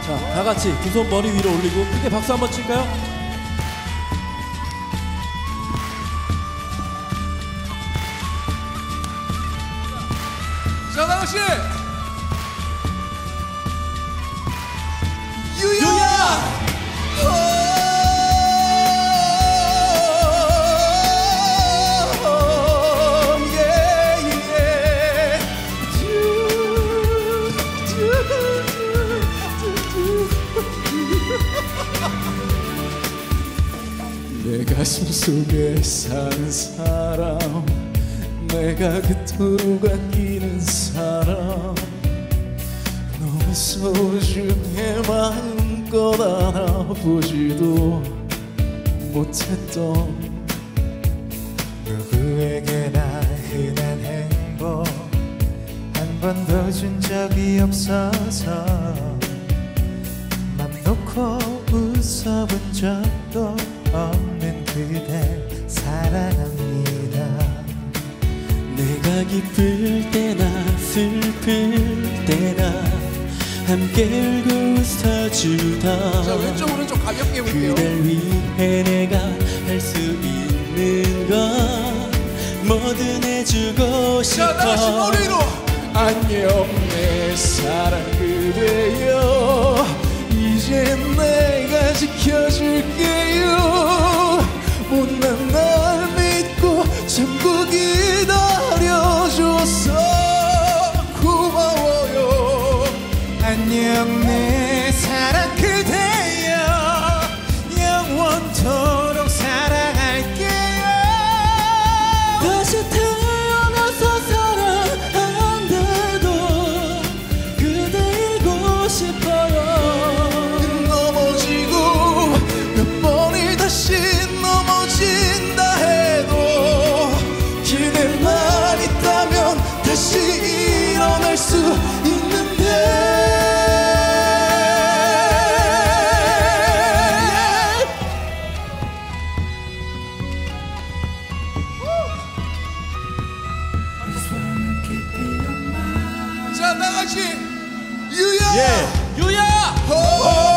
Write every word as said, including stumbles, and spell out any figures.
자, 다 같이 두 손 머리 위로 올리고 크게 박수 한번 칠까요? 자, 나가씨! 유야! 유야! 내 가슴 속에 사는 사람, 내가 그토록 아끼는 사람, 너무 소중해 마음껏 안아보지도 못했던 누구에게나 흔한 행복 한 번도 준 적이 없어서 맘 놓고 웃어본 적도 없는 그대 사랑합니다. 내가 기쁠 때나 슬플 때나 함께 울고 웃어주던 자, 왼쪽 오른쪽 가볍게 볼게요. 그댈 위해 내가 할 수 있는 건 뭐든 해주고 싶어. 자, 나가씨 머리로! 안녕 내 사랑 그대여, 이제 내가 지켜줄게요. 못난 날 믿고 참고 기다려줘서 고마워요. 안녕 내 사랑 그대여, 영원토록 사랑할게요. 다시 태어나서 사랑한대도 그대 잊고 싶어요. 넘어지고 몇 번이 다시 넘어진다 해도 기대만 있다면 다시 일어날 수 있는데. 자, 나가씨! 유야! 예, 유야! 호!